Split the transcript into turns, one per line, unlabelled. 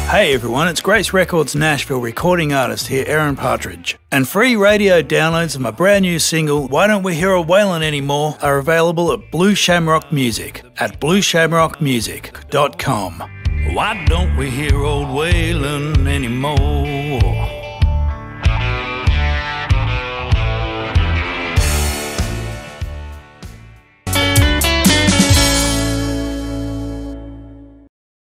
Hey everyone, it's Grace Records Nashville recording artist here, Aaron Partridge. And free radio downloads of my brand new single, Why Don't We Hear a Waylon Anymore, are available at Blue Shamrock Music at blueshamrockmusic.com.
Why don't we hear old Waylon anymore?